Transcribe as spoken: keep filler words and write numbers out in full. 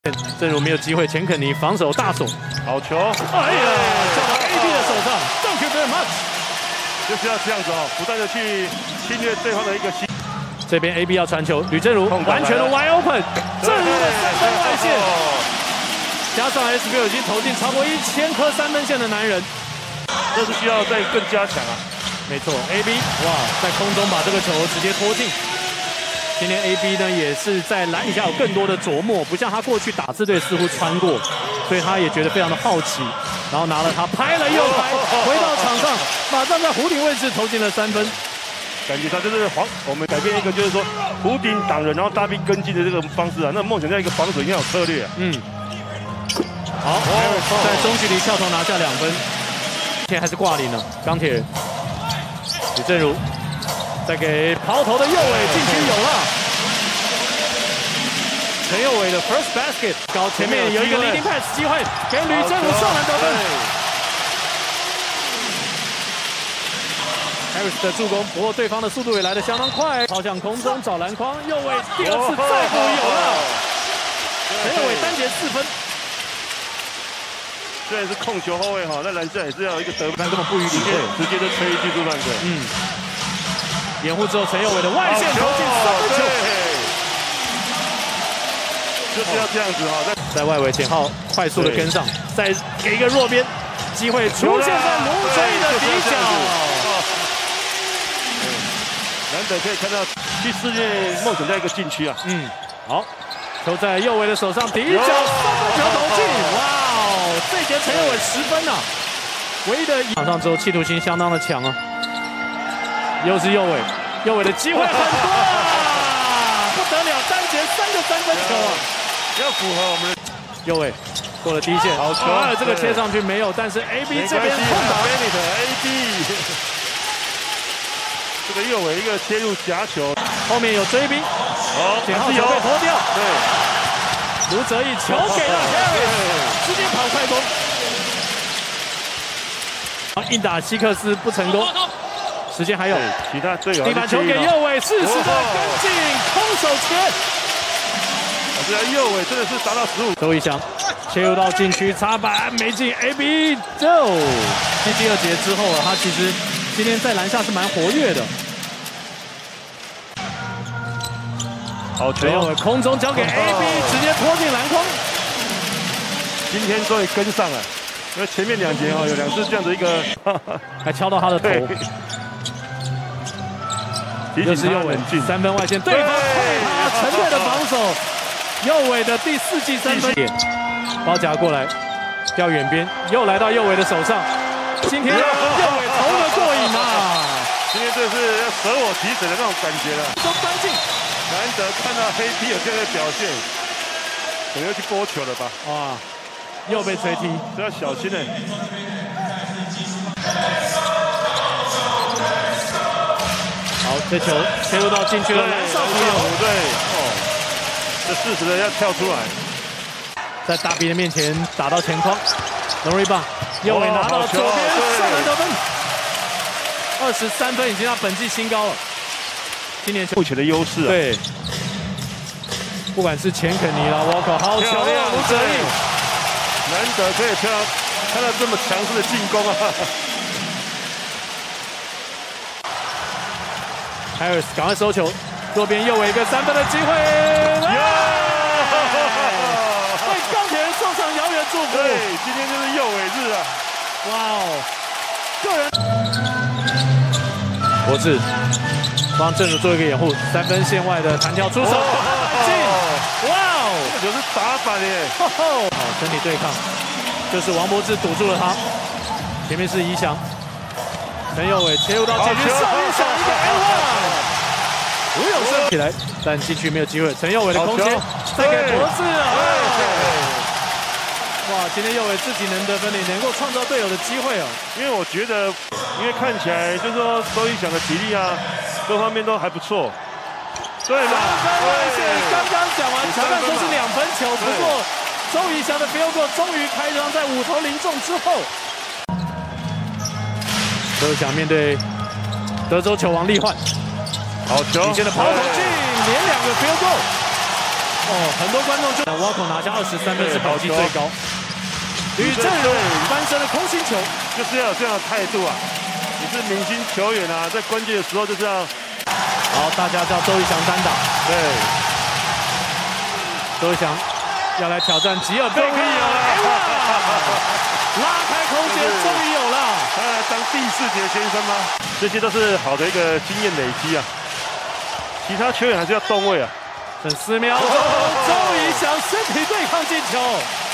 正如没有机会，钱肯尼防守大锁， 好球！ 哎呀，交到 A B 的手上 ，Thank you very much。 就是要这样子哦，不断的去侵略对方的一个心。 这边 A B 要传球，吕正如完全的 wide open， 正如的三分外线，加上 S B 已经投进超过一千颗三分线的男人， 这是需要再更加强啊。 没错 ，A B 哇，在空中把这个球直接拖进。 今天 A B 呢也是在篮底下有更多的琢磨，不像他过去打字队似乎穿过，所以他也觉得非常的好奇，然后拿了他拍了又拍，回到场上，马上在弧顶位置投进了三分。 感觉他就是防，我们改变一个就是说弧顶挡人，然后大臂跟进的这个方式啊。那梦想在一个防守一定要有策略啊。 嗯，好，在中距离跳投拿下两分，现在还是挂零了，钢铁人，李正如。 再给抛投的右尾禁区有了，陈右伟的 first basket， 高前面有一个 leading pass 机会，给吕正如上篮得分。Harris 的助攻，不过对方的速度也来得相当快，抛向空中找篮筐，右尾第二次再补有了，陈右伟单节四分。 虽然是控球后卫哈，那篮下也是要有一个得分， 根本不予理会， 直接就吹技术犯规。 嗯。 掩护之后，陈右伟的外线投进三分球， 就是要这样子哈， 在在外围简浩快速的跟上，再给一个弱边，机会出现在卢哲义的底角， 难得可以看到去世界梦想在一个禁区啊， 嗯，好，球在右伟的手上，底角三分球投进，哇哦，这节陈右伟十分呐，唯一的场上之后企图心相当的强啊。 又是右伟，右伟的机会很多啊，不得了，单节三个三分球啊， 要符合我们的右伟过了第一线，好球，啊、这个切上去没有，但是 A B 这边空档 ，A B， 这个右伟一个切入夹球， 后面有追兵， 哦， 简浩球被拖掉， 对， 卢哲义球给了 Harris， 直接跑快攻，硬打希克斯不成功。 时间还有， 其他队友地板球给右伟，适时的跟进，空手切。 这个右伟真的是达到十五。 周一翔切入到禁区插板没进 ，A B 走。在第二节之后啊，他其实今天在篮下是蛮活跃的。 好球！ 右伟空中交给 A B， 直接拖进篮筐。 今天终于跟上了，因为前面两节哦有两次这样的一个， 还敲到他的头。 又是右伟三分外线，对方配他陈队的防守，右伟的第四记三分点，包夹过来，掉远边，又来到右伟的手上。今天右伟投的过瘾啊！ 今天这是要舍我其谁的那种感觉了。 都翻进， 难得看到黑 P 有这样的表现，可能要去拨球了吧？ 哇，又被吹踢， 这要小心嘞。 好，这球切入到禁区了，蓝少虎有对，哦，这适时的要跳出来， 在大 B 的面前打到前框 ，no rebound， 右伟拿到左边上篮得分，二十三分已经到本季新高了。今年目前的优势啊， 对，不管是钱肯尼啦、沃克，好球啊，卢哲义， 难得可以看到看到这么强势的进攻啊。 Harris 赶快收球，左边右伟一个三分的机会，为钢铁人送上遥远祝福。 对，今天就是右伟日啊！ 哇哦，个人，博智帮正如做一个掩护，三分线外的弹跳出手，进！哇哦， 这个球是打板耶！ 好，身体对抗，就是王博智堵住了他，前面是宜翔。 陈右伟切入到禁区，上一闪一个 L one， 吴永胜起来，但禁区没有机会。陈右伟的空间，再给博智啊！哇，今天右伟自己能得分，也能够创造队友的机会哦。 因为我觉得，因为看起来就是说周一翔的体力啊，各方面都还不错。对嘛？ 三分外线刚刚讲完，裁判说是两分球，不过周一翔的 field goal 终于开张，在五投零中之后。 周翔面对德州球王力焕， 好球！ 领先的跑投进，连两个 field goal， 哦，很多观众就挖口拿下二十三分是本季最高。吕正荣翻身的空心球， 就是要有这样的态度啊！你是明星球员啊，在关键的时候就这样。 好，大家叫周瑜翔单打。 对， 周瑜翔要来挑战吉尔贝克。终于有了！拉开空间，终于有了。 他来当第四节先生吗？这些都是好的一个经验累积啊。其他球员还是要动位啊。 剩四秒钟，周瑜翔身体对抗进球。